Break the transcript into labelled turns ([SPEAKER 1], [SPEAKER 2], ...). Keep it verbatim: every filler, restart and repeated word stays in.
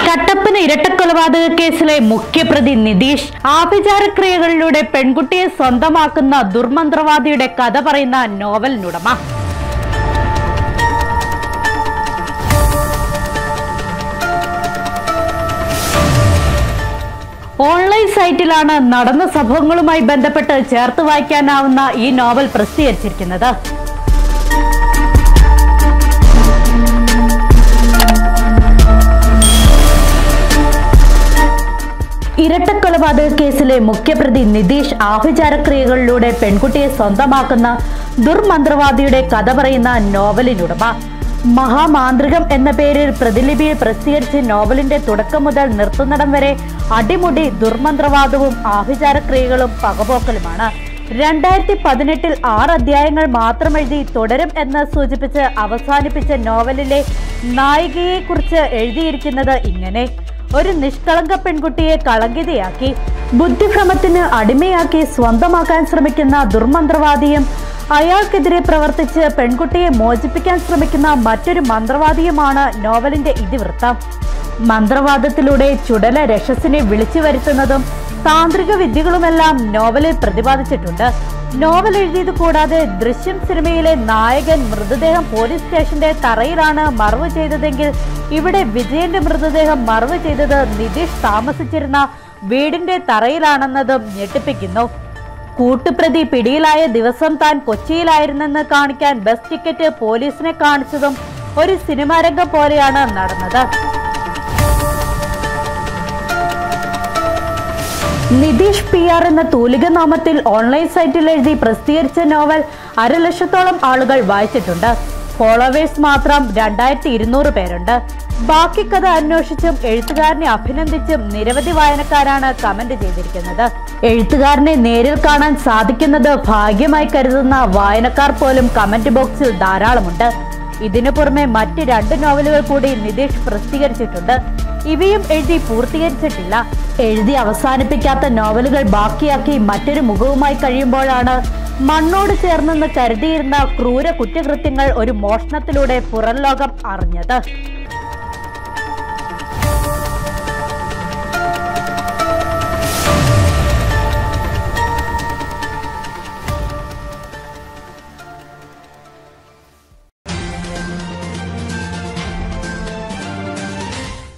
[SPEAKER 1] കട്ടപ്പന ഇരട്ടക്കൊലപാതക കേസിലെ മുഖ്യപ്രതി നിതീഷ് ആഭിചാരക്രിയകളിലൂടെ പെൺകുട്ടിയെ സ്വന്തമാക്കുന്ന ദുർമന്ത്രവാദിയുടെ കഥ പറയുന്ന നോവലിനുടമ. ഓൺലൈൻ സൈറ്റിലാണ് നടന്ന സംഭവങ്ങളുമായി ബന്ധപ്പെട്ട് ചേർത്ത് വായിക്കാനാവുന്ന ഈ നോവൽ പ്രസിദ്ധീകരിച്ചിരിക്കുന്നത്. ഇരട്ടക്കൊലപാതക കേസിലെ മുഖ്യപ്രതി നിതീഷ് ആഭിചാരക്രിയകളിലൂടെ പെൺകുട്ടിയെ സ്വന്തമാക്കുന്ന ദുർമന്ത്രവാദിയുടെ കഥ പറയുന്ന നോവലിനുടമ. മഹാമാന്ത്രികം എന്ന പേരിൽ പ്രതിലിപിയിൽ പ്രസിദ്ധീകരിച്ച നോവലിന്റെ തുടക്കം മുതൽ നിർത്തുന്നിടം വരെ അടിമുടി ദുർമന്ത്രവാദവും ആഭിചാരക്രിയകളും പകപോക്കലുമാണ്. രണ്ടായിരത്തി പതിനെട്ടിൽ ആറ് അധ്യായങ്ങൾ മാത്രം എഴുതി തുടരും എന്ന് സൂചിപ്പിച്ച് അവസാനിപ്പിച്ച നോവലിലെ നായികയെ കുറിച്ച് എഴുതിയിരിക്കുന്നത് ഇങ്ങനെ: ഒരു നിഷ്കളങ്ക പെൺകുട്ടിയെ കളങ്കിതയാക്കി ബുദ്ധിഭ്രമത്തിന് അടിമയാക്കി സ്വന്തമാക്കാൻ ശ്രമിക്കുന്ന ദുർമന്ത്രവാദിയും അയാൾക്കെതിരെ പ്രവർത്തിച്ച് പെൺകുട്ടിയെ മോചിപ്പിക്കാൻ ശ്രമിക്കുന്ന മറ്റൊരു മന്ത്രവാദിയുമാണ് നോവലിന്റെ ഇതിവൃത്തം. മന്ത്രവാദത്തിലൂടെ ചുടല രക്ഷസിനെ വിളിച്ചു വരുത്തുന്നതും താന്ത്രിക വിദ്യകളുമെല്ലാം നോവലിൽ പ്രതിപാദിച്ചിട്ടുണ്ട്. നോവൽ എഴുതിയത് കൂടാതെ ദൃശ്യം സിനിമയിലെ നായകൻ മൃതദേഹം പോലീസ് സ്റ്റേഷന്റെ തറയിലാണ് മറവ് ചെയ്തതെങ്കിൽ ഇവിടെ വിജയന്റെ മൃതദേഹം മറവ് ചെയ്തത് നിതീഷ് താമസിച്ചിരുന്ന വീടിന്റെ തറയിലാണെന്നതും ഞെട്ടിപ്പിക്കുന്നു. കൂട്ടുപ്രതി പിടിയിലായ ദിവസം താൻ കൊച്ചിയിലായിരുന്നെന്ന് കാണിക്കാൻ ബസ് ടിക്കറ്റ് പോലീസിനെ കാണിച്ചതും ഒരു സിനിമാരംഗം പോലെയാണ് നടന്നത്. നിതീഷ് പി ആർ എന്ന തൂലിക നാമത്തിൽ ഓൺലൈൻ സൈറ്റിൽ എഴുതി പ്രസിദ്ധീകരിച്ച നോവൽ അരലക്ഷത്തോളം ആളുകൾ വായിച്ചിട്ടുണ്ട്. ഫോളോവേഴ്സ് മാത്രം രണ്ടായിരത്തി ഇരുന്നൂറ് പേരുണ്ട്. ബാക്കി കഥ അന്വേഷിച്ചും എഴുത്തുകാരനെ അഭിനന്ദിച്ചും നിരവധി വായനക്കാരാണ് കമന്റ് ചെയ്തിരിക്കുന്നത്. എഴുത്തുകാരനെ നേരിൽ കാണാൻ സാധിക്കുന്നത് ഭാഗ്യമായി കരുതുന്ന വായനക്കാർ പോലും കമന്റ് ബോക്സിൽ ധാരാളമുണ്ട്. ഇതിനു പുറമെ മറ്റ് രണ്ട് നോവലുകൾ കൂടി നിതീഷ് പ്രസിദ്ധീകരിച്ചിട്ടുണ്ട്. ഇവയും എഴുതി പൂർത്തീകരിച്ചിട്ടില്ല. എഴുതി അവസാനിപ്പിക്കാത്ത നോവലുകൾ ബാക്കിയാക്കി മറ്റൊരു മുഖവുമായി കഴിയുമ്പോഴാണ് മണ്ണോട് ചേർന്നെന്ന് കരുതിയിരുന്ന ക്രൂര കുറ്റകൃത്യങ്ങൾ ഒരു മോഷണത്തിലൂടെ പുറംലോകം അറിഞ്ഞത്.